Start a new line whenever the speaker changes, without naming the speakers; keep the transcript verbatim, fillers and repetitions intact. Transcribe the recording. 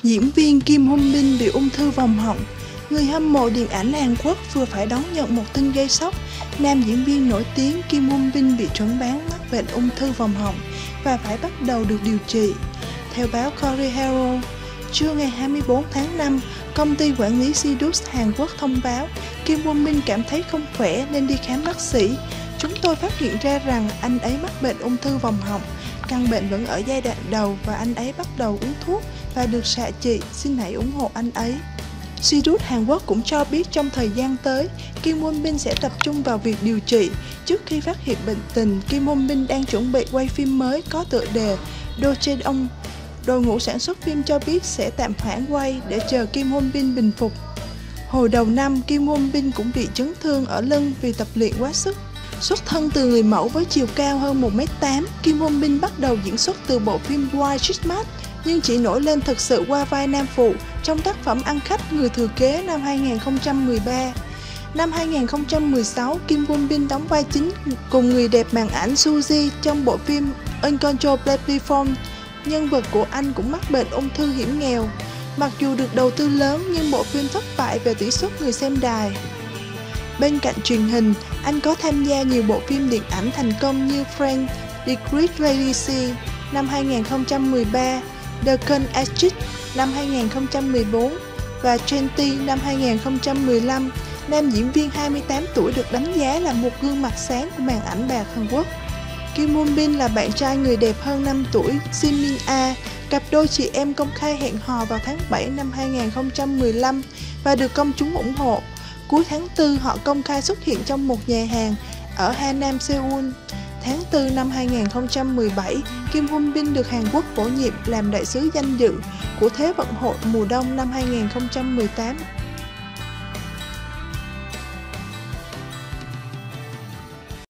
Diễn viên Kim Hôn Bin bị ung thư vòm họng. Người hâm mộ điện ảnh Hàn Quốc vừa phải đón nhận một tin gây sốc. Nam diễn viên nổi tiếng Kim Hôn Bin bị chuẩn đoán mắc bệnh ung thư vòm họng và phải bắt đầu được điều trị. Theo báo Korea Herald, trưa ngày hai mươi tư tháng năm, công ty quản lý Sidus Hàn Quốc thông báo Kim Hôn Bin cảm thấy không khỏe nên đi khám bác sĩ. Chúng tôi phát hiện ra rằng anh ấy mắc bệnh ung thư vòm họng. Căn bệnh vẫn ở giai đoạn đầu và anh ấy bắt đầu uống thuốc và được xạ trị. Xin hãy ủng hộ anh ấy. Sidus Hàn Quốc cũng cho biết trong thời gian tới, Kim Hôn Bin sẽ tập trung vào việc điều trị. Trước khi phát hiện bệnh tình, Kim Hôn Bin đang chuẩn bị quay phim mới có tựa đề Do Chae-dong. Đội ngũ sản xuất phim cho biết sẽ tạm hoãn quay để chờ Kim Hôn Bin bình phục. Hồi đầu năm, Kim Hôn Bin cũng bị chấn thương ở lưng vì tập luyện quá sức. Xuất thân từ người mẫu với chiều cao hơn một mét tám, Kim Hôn Bin bắt đầu diễn xuất từ bộ phim White Christmas, nhưng chỉ nổi lên thực sự qua vai nam phụ trong tác phẩm ăn khách Người thừa kế năm hai nghìn không trăm mười ba. Năm hai nghìn không trăm mười sáu, Kim Hôn Bin đóng vai chính cùng người đẹp màn ảnh Suzy trong bộ phim Uncontrollably Fond. Nhân vật của anh cũng mắc bệnh ung thư hiểm nghèo. Mặc dù được đầu tư lớn nhưng bộ phim thất bại về tỷ suất người xem đài. Bên cạnh truyền hình, anh có tham gia nhiều bộ phim điện ảnh thành công như Friends, The Great Legacy năm hai nghìn không trăm mười ba, The Con Exit năm hai nghìn không trăm mười bốn và Twenty năm hai nghìn không trăm mười lăm. Nam diễn viên hai mươi tám tuổi được đánh giá là một gương mặt sáng của màn ảnh bạc Hàn Quốc. Kim Hôn Bin là bạn trai người đẹp hơn năm tuổi Shin Min A. Cặp đôi chị em công khai hẹn hò vào tháng bảy năm hai nghìn không trăm mười lăm và được công chúng ủng hộ. Cuối tháng tư, họ công khai xuất hiện trong một nhà hàng ở Hanam, Seoul. Tháng tư năm hai nghìn không trăm mười bảy, Kim Hôn Bin được Hàn Quốc bổ nhiệm làm đại sứ danh dự của Thế vận hội mùa đông năm hai nghìn không trăm mười tám.